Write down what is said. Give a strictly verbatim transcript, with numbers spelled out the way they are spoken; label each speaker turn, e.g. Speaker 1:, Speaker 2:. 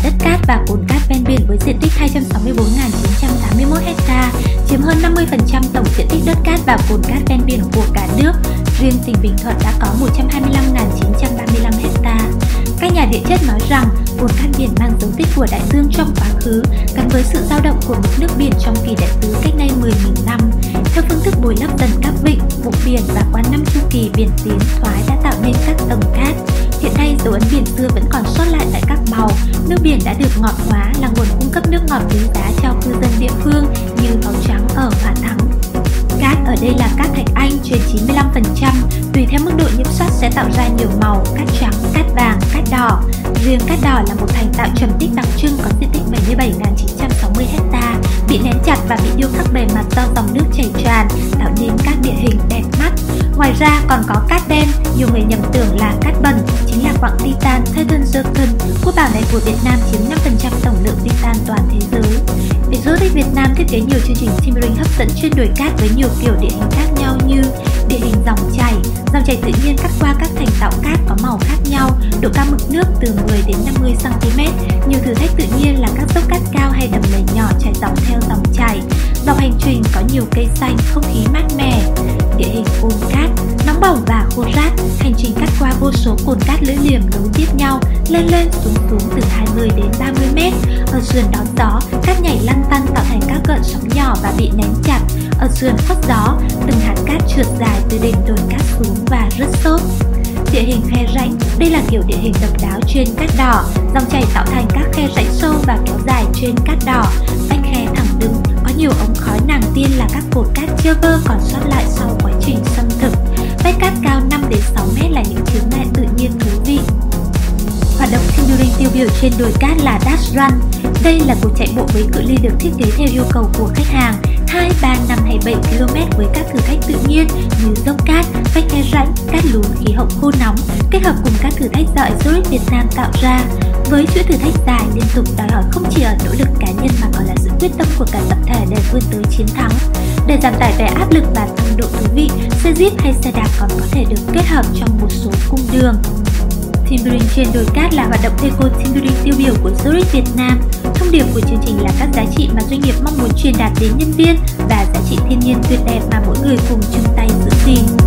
Speaker 1: đất cát và cồn cát ven biển với diện tích hai trăm sáu mươi tư nghìn chín trăm tám mươi mốt ha, chiếm hơn năm mươi phần trăm tổng diện tích đất cát và cồn cát ven biển của cả nước. Riêng tỉnh Bình Thuận đã có một trăm hai mươi lăm nghìn chín trăm ba mươi lăm ha. Các nhà địa chất nói rằng cồn cát biển mang dấu tích của đại dương trong quá khứ, gắn với sự dao động của mực nước biển trong kỳ đại tứ cách nay mười nghìn năm. Theo phương thức bồi lấp dần các vịnh, vùng biển và qua năm chu kỳ biển tiến thoái đã tạo nên các tầng cát. Hiện nay, dấu ấn biển xưa vẫn còn sót lại tại các màu. Nước biển đã được ngọt hóa, là nguồn cung cấp nước ngọt quý giá cho cư dân địa phương như Gáo Trắng ở Hòa Thắng. Cát ở đây là cát thạch anh trên chín mươi lăm phần trăm, tùy theo mức độ nhiễm sắt sẽ tạo ra nhiều màu: cát trắng, cát vàng, cát đỏ. Riêng cát đỏ là một thành tạo trầm tích đặc trưng có diện tích bảy mươi bảy nghìn chín trăm sáu mươi ha, bị nén chặt và bị điêu khắc bề mặt do dòng nước chảy tràn, tạo nên các địa hình đẹp mắt. Ngoài ra còn có cát đen, nhiều người nhầm tưởng là cát bẩn, chính là quặng titan Titan Zircon. Quốc bảo này của Việt Nam chiếm năm phần trăm tổng lượng titan toàn thế giới. Exotic Việt Nam thiết kế nhiều chương trình team building hấp dẫn trên đồi cát với nhiều kiểu địa hình khác nhau như địa hình dòng chảy, dòng chảy tự nhiên cắt qua các thành tạo cát có màu khác nhau, độ cao mực nước từ mười đến năm mươi xăng ti mét, nhiều thử thách tự nhiên là các dốc cát cao hay đầm lầy nhỏ chảy dọc theo dòng chảy. Dọc hành trình có nhiều cây xanh, không khí mát mẻ. Địa hình cồn cát, nóng bỏng và khô rát, hành trình cắt qua vô số cồn cát lưỡi liềm nối tiếp nhau, lên lên xuống xuống từ hai mươi đến ba mươi mét. Ở sườn đón gió, cát nhảy lăn tăn tạo thành các gợn sóng nhỏ và bị nén chặt. Ở sườn khuất gió, từng hạt cát trượt dài từ đỉnh đồi cát xuống và rớt xốp. Địa hình khe rãnh, đây là kiểu địa hình độc đáo trên cát đỏ, dòng chảy tạo thành các khe rãnh sâu và kéo dài trên cát đỏ, vách khe thẳng đứng, có nhiều ống khói nàng tiên là các cột cát chưa vơ còn sót lại sau quá trình xâm thực. Vách cát cao năm đến sáu mét là những chướng ngại tự nhiên thú vị. Hoạt động team building tiêu biểu trên đồi cát là Dash Run. Đây là cuộc chạy bộ với cự ly được thiết kế theo yêu cầu của khách hàng, hai, ba, năm hay bảy ki lô mét với các thử thách tự nhiên như dốc cát, vách khe rãnh, cát lún, khí hậu khô nóng, kết hợp cùng các thử thách do Exotic Việt Nam tạo ra. Với chuỗi thử thách dài liên tục đòi hỏi không chỉ ở nỗ lực cá nhân mà còn là sự quyết tâm của cả tập thể để vươn tới chiến thắng. Để giảm tải về áp lực và tăng độ thú vị, xe jeep hay xe đạp còn có thể được kết hợp trong một số cung đường. Team building trên đồi cát là hoạt động eco team building tiêu biểu của Zurich Việt Nam. Thông điệp của chương trình là các giá trị mà doanh nghiệp mong muốn truyền đạt đến nhân viên và giá trị thiên nhiên tuyệt đẹp mà mỗi người cùng chung tay giữ gìn.